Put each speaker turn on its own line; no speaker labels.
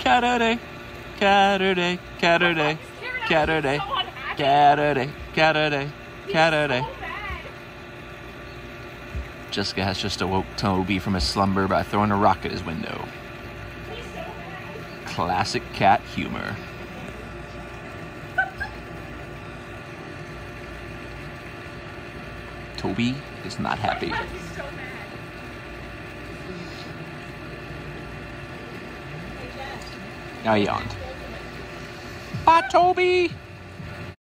Caturday, Caturday, Caturday, Caturday, Caturday, Caturday, Caturday. Jessica has just awoke Toby from his slumber by throwing a rock at his window. Classic cat humor. Toby is not happy. Now he yawned. Bye, Toby!